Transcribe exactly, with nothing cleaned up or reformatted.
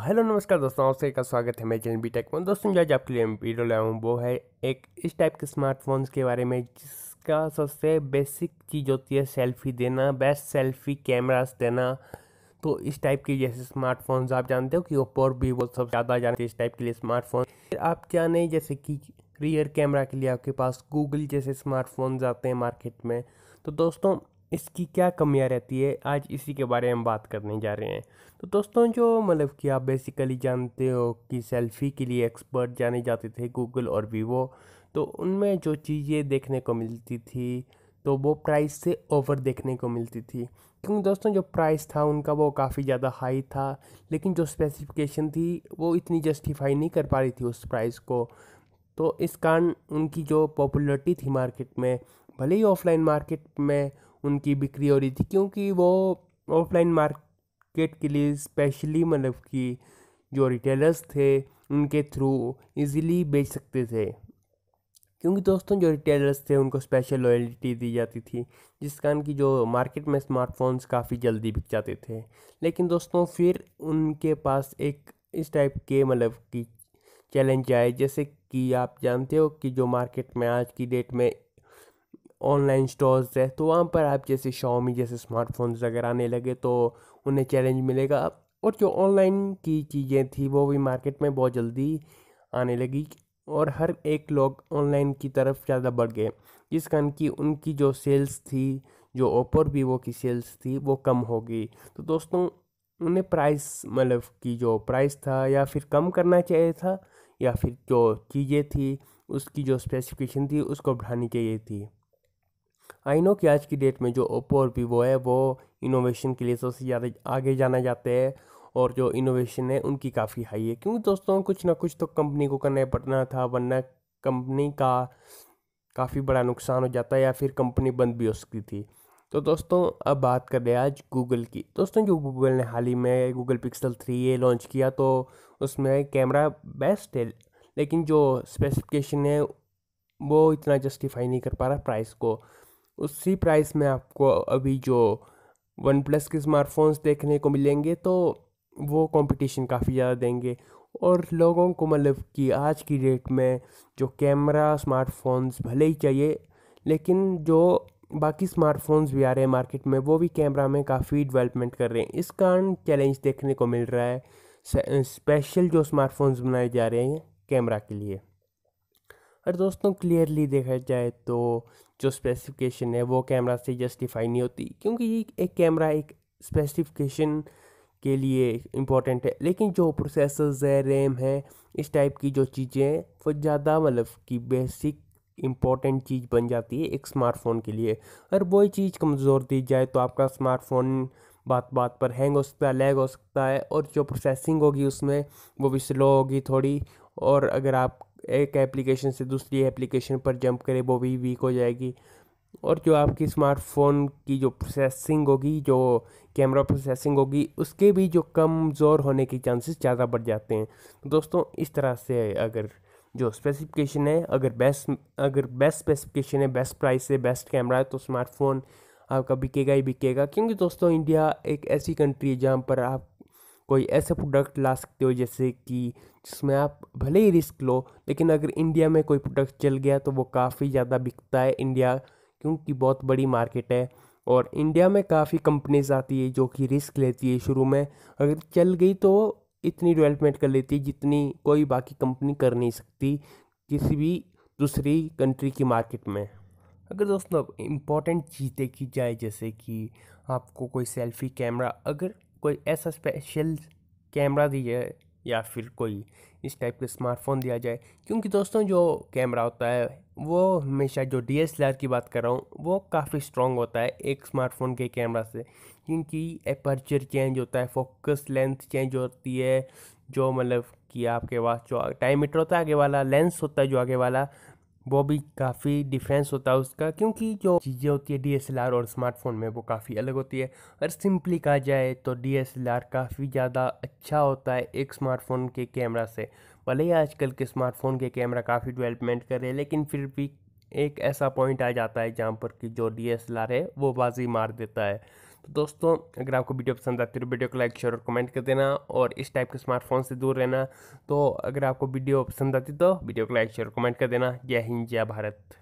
Hello नमस्कार दोस्तों, आपसे का स्वागत है मेरे चैनल बी टेक में। दोस्तों, जो आज आपके लिए वीडियो लाया हूँ वो है एक इस टाइप के स्मार्टफोन्स के बारे में जिसका सबसे बेसिक चीज़ होती है सेल्फी देना, बेस्ट सेल्फी कैमरास देना। तो इस टाइप के जैसे स्मार्टफोन्स आप जानते हो कि ओप्पो और वीवो सब ज़्यादा जानते हैं इस टाइप के लिए स्मार्टफोन। आप जाने जैसे कि रियर कैमरा के लिए आपके पास गूगल जैसे स्मार्टफोन्स आते हैं मार्केट में। तो दोस्तों, इसकी क्या कमियां रहती है, आज इसी के बारे में बात करने जा रहे हैं। तो दोस्तों, जो मतलब कि आप बेसिकली जानते हो कि सेल्फ़ी के लिए एक्सपर्ट जाने जाते थे गूगल और वीवो, तो उनमें जो चीज़ें देखने को मिलती थी तो वो प्राइस से ओवर देखने को मिलती थी। क्योंकि दोस्तों, जो प्राइस था उनका वो काफ़ी ज़्यादा हाई था, लेकिन जो स्पेसिफिकेशन थी वो इतनी जस्टिफाई नहीं कर पा रही थी उस प्राइस को। तो इस कारण उनकी जो पॉपुलैरिटी थी मार्केट में, भले ही ऑफलाइन मार्केट में उनकी बिक्री हो रही थी, क्योंकि वो ऑफलाइन मार्केट के लिए स्पेशली मतलब कि जो रिटेलर्स थे उनके थ्रू इजीली बेच सकते थे। क्योंकि दोस्तों, जो रिटेलर्स थे उनको स्पेशल लॉयल्टी दी जाती थी, जिस कारण की जो मार्केट में स्मार्टफोन्स काफ़ी जल्दी बिक जाते थे। लेकिन दोस्तों, फिर उनके पास एक इस टाइप के मतलब कि चैलेंज आए, जैसे कि आप जानते हो कि जो मार्केट में आज की डेट में ऑनलाइन स्टोर्स है, तो वहाँ पर आप जैसे Xiaomi जैसे स्मार्टफोन्स अगर आने लगे तो उन्हें चैलेंज मिलेगा। और जो ऑनलाइन की चीज़ें थी वो भी मार्केट में बहुत जल्दी आने लगी और हर एक लोग ऑनलाइन की तरफ ज़्यादा बढ़ गए, जिस कारण की उनकी जो सेल्स थी, जो ओप्पो और वीवो की सेल्स थी वो कम हो गई। तो दोस्तों, उन्हें प्राइस मतलब कि जो प्राइस था या फिर कम करना चाहिए था, या फिर जो चीज़ें थी उसकी जो स्पेसिफिकेशन थी उसको बढ़ानी चाहिए थी। आई नो कि आज की डेट में जो ओप्पो और वीवो है वो इनोवेशन के लिए सबसे ज़्यादा आगे जाना जाते हैं, और जो इनोवेशन है उनकी काफ़ी हाई है। क्योंकि दोस्तों, कुछ ना कुछ तो कंपनी को करना पड़ना था, वरना कंपनी का काफ़ी बड़ा नुकसान हो जाता है या फिर कंपनी बंद भी हो सकती थी। तो दोस्तों, अब बात कर रहे हैं आज गूगल की। दोस्तों, जो गूगल ने हाल ही में Google Pixel three a launch किया, तो उसमें कैमरा बेस्ट है, लेकिन जो स्पेसिफिकेशन है वो इतना जस्टिफाई नहीं कर पा रहा प्राइस को। उसी प्राइस में आपको अभी जो वन प्लस के स्मार्टफोन्स देखने को मिलेंगे, तो वो कंपटीशन काफ़ी ज़्यादा देंगे। और लोगों को मतलब कि आज की डेट में जो कैमरा स्मार्टफोन्स भले ही चाहिए, लेकिन जो बाकी स्मार्टफोन्स भी आ रहे हैं मार्केट में वो भी कैमरा में काफ़ी डेवलपमेंट कर रहे हैं। इस कारण चैलेंज देखने को मिल रहा है, स्पेशल जो स्मार्टफोन्स बनाए जा रहे हैं कैमरा के लिए। और दोस्तों, क्लियरली देखा जाए तो जो स्पेसिफिकेशन है वो कैमरा से जस्टिफाई नहीं होती, क्योंकि ये एक कैमरा एक स्पेसिफिकेशन के लिए इम्पोर्टेंट है, लेकिन जो प्रोसेसर्स है, रैम है, इस टाइप की जो चीज़ें हैं वो ज़्यादा मतलब कि बेसिक इम्पोर्टेंट चीज़ बन जाती है एक स्मार्टफोन के लिए। अगर वही चीज़ कमज़ोर दी जाए तो आपका स्मार्टफोन बात बात पर हैंग हो सकता है, लैग हो सकता है, और जो प्रोसेसिंग होगी उसमें वो भी स्लो होगी थोड़ी। और अगर आप एक एप्लीकेशन से दूसरी एप्लीकेशन पर जंप करें वो भी वीक हो जाएगी। और जो आपकी स्मार्टफोन की जो प्रोसेसिंग होगी, जो कैमरा प्रोसेसिंग होगी, उसके भी जो कमज़ोर होने के चांसेस ज़्यादा बढ़ जाते हैं। तो दोस्तों, इस तरह से अगर जो स्पेसिफिकेशन है, अगर बेस्ट अगर बेस्ट स्पेसिफिकेशन है, बेस्ट प्राइस है, बेस्ट कैमरा है, तो स्मार्टफोन आपका बिकेगा ही बिकेगा। क्योंकि दोस्तों, इंडिया एक ऐसी कंट्री है जहाँ पर आप कोई ऐसा प्रोडक्ट ला सकते हो जैसे कि जिसमें आप भले ही रिस्क लो, लेकिन अगर इंडिया में कोई प्रोडक्ट चल गया तो वो काफ़ी ज़्यादा बिकता है इंडिया, क्योंकि बहुत बड़ी मार्केट है। और इंडिया में काफ़ी कंपनीज आती है जो कि रिस्क लेती है शुरू में, अगर चल गई तो इतनी डेवलपमेंट कर लेती है जितनी कोई बाकी कंपनी कर नहीं सकती किसी भी दूसरी कंट्री की मार्केट में। अगर दोस्तों इम्पॉर्टेंट चीज़ देखी जाए, जैसे कि आपको कोई सेल्फी कैमरा, अगर कोई ऐसा स्पेशल कैमरा दिया जाए या फिर कोई इस टाइप के स्मार्टफोन दिया जाए, क्योंकि दोस्तों जो कैमरा होता है वो हमेशा, जो डी एस एल आर की बात कर रहा हूँ, वो काफ़ी स्ट्रॉन्ग होता है एक स्मार्टफोन के कैमरा से। क्योंकि एपर्चर चेंज होता है, फोकस लेंथ चेंज होती है, जो मतलब कि आपके पास जो डायमीटर होता है आगे वाला, लेंस होता है जो आगे वाला, वो भी काफ़ी डिफरेंस होता है उसका। क्योंकि जो चीज़ें होती है डी एस एल आर और स्मार्टफोन में वो काफ़ी अलग होती है। अगर सिंपली कहा जाए तो डी एस एल आर काफ़ी ज़्यादा अच्छा होता है एक स्मार्टफोन के कैमरा से। भले ही आजकल के स्मार्टफोन के कैमरा काफ़ी डेवलपमेंट कर रहे हैं, लेकिन फिर भी एक ऐसा पॉइंट आ जाता है जहाँ पर कि जो डी एस एल आर है वो बाजी मार देता है। तो दोस्तों अगर आपको वीडियो पसंद आती है तो वीडियो को लाइक शेयर और कमेंट कर देना, और इस टाइप के स्मार्टफोन से दूर रहना। तो अगर आपको वीडियो पसंद आती तो वीडियो को लाइक शेयर और कमेंट कर देना। जय हिंद, जय भारत।